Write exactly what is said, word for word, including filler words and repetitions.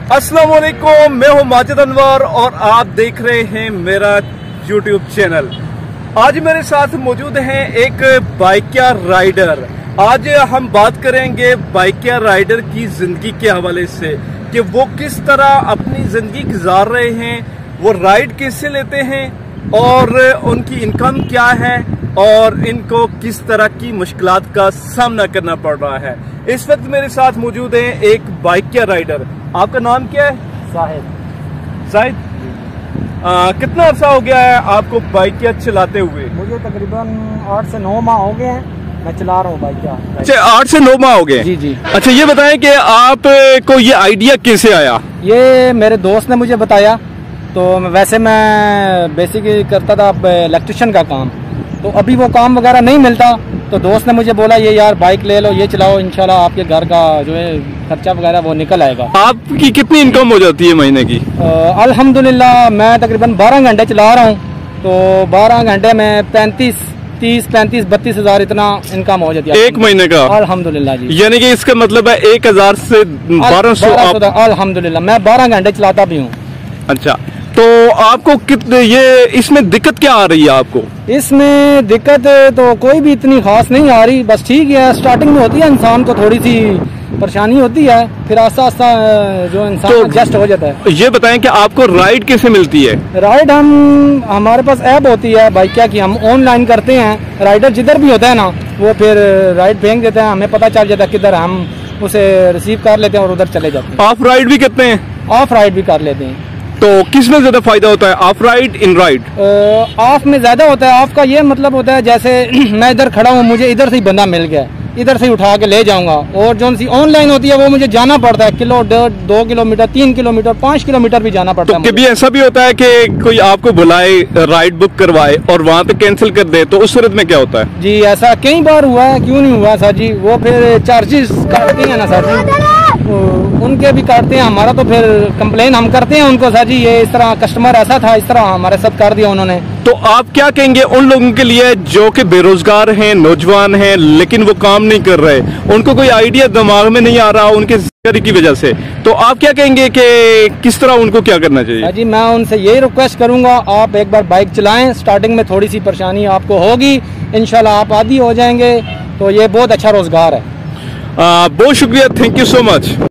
अस्सलाम वालेकुम, मैं हूं माजिद अनवर और आप देख रहे हैं मेरा यूट्यूब चैनल। आज मेरे साथ मौजूद हैं एक बाइकिया राइडर। आज हम बात करेंगे बाइकिया राइडर की जिंदगी के हवाले से कि वो किस तरह अपनी जिंदगी गुजार रहे हैं, वो राइड कैसे लेते हैं और उनकी इनकम क्या है और इनको किस तरह की मुश्किलात का सामना करना पड़ रहा है। इस वक्त मेरे साथ मौजूद है एक बाइकिया राइडर। आपका नाम क्या है? साहिद। साहिद, कितना अर्सा हो गया है आपको बाइकिया चलाते हुए? मुझे तकरीबन आठ से नौ माह हो गए हैं, मैं चला रहा हूँ बाइकिया। अच्छा, आठ से नौ माह हो गए? जी जी। अच्छा, ये बताएं कि आपको ये आइडिया कैसे आया? ये मेरे दोस्त ने मुझे बताया। तो वैसे मैं बेसिकली करता था इलेक्ट्रिशियन का काम, तो अभी वो काम वगैरह नहीं मिलता, तो दोस्त ने मुझे बोला ये यार बाइक ले लो, ये चलाओ, इंशाल्लाह आपके घर का जो है खर्चा वगैरह वो निकल आएगा। आपकी कितनी इनकम हो जाती है महीने की? अल्हम्दुलिल्लाह मैं तकरीबन बारह घंटे चला रहा हूँ, तो बारह घंटे में पैंतीस तीस पैंतीस बत्तीस हजार इतना इनकम हो जाती है एक महीने का। अल्हम्दुलिल्लाह जी। यानी कि इसका मतलब है एक हजार से बारह सौ। अल्हम्दुलिल्लाह मैं बारह घंटे चलाता भी हूँ। अच्छा, तो आपको कितने ये इसमें दिक्कत क्या आ रही है आपको? इसमें दिक्कत तो कोई भी इतनी खास नहीं आ रही, बस ठीक है, स्टार्टिंग में होती है इंसान को थोड़ी सी परेशानी होती है, फिर आस्ता आस्ता जो इंसान तो एडजस्ट हो जाता है। ये बताएं कि आपको राइड कैसे मिलती है? राइड हम हमारे पास ऐप होती है बाइकिया की, हम ऑनलाइन करते हैं। राइडर जिधर भी होता है ना वो फिर राइड फेंक देते हैं, हमें पता चल जाता है किधर, हम उसे रिसीव कर लेते हैं और उधर चले जाते हैं। ऑफ राइड भी करते हैं? ऑफ राइड भी कर लेते हैं। तो किस में ज्यादा फायदा होता है, off ride in ride? Off में ज्यादा होता है। ऑफ का ये मतलब होता है जैसे मैं इधर खड़ा हूँ, मुझे इधर से ही बंदा मिल गया, इधर से ही उठा के ले जाऊंगा। और जो सी ऑनलाइन होती है वो मुझे जाना पड़ता है, किलो डेढ़ दो किलोमीटर तीन किलोमीटर पाँच किलोमीटर भी जाना पड़ता है। तो कभी ऐसा भी होता है कि कोई आपको बुलाए, राइड बुक करवाए और वहाँ पे कैंसिल कर दे, तो उस सूरत में क्या होता है? जी ऐसा कई बार हुआ है, क्यों नहीं हुआ सर जी। वो फिर चार्जेस काटते हैं ना सर जी, उनके भी काटते हैं, हमारा तो फिर कंप्लेन हम करते हैं उनको, सर जी ये इस तरह कस्टमर ऐसा था, इस तरह हमारे साथ कर दिया उन्होंने। तो आप क्या कहेंगे उन लोगों के लिए जो कि बेरोजगार हैं, नौजवान हैं, लेकिन वो काम नहीं कर रहे, उनको कोई आइडिया दिमाग में नहीं आ रहा उनके जिक्र की वजह से, तो आप क्या कहेंगे कि किस तरह उनको क्या करना चाहिए? जी मैं उनसे यही रिक्वेस्ट करूंगा, आप एक बार बाइक चलाएं, स्टार्टिंग में थोड़ी सी परेशानी आपको होगी, इंशाल्लाह आप आदी हो जाएंगे, तो ये बहुत अच्छा रोजगार है। आ, बहुत शुक्रिया, थैंक यू सो मच।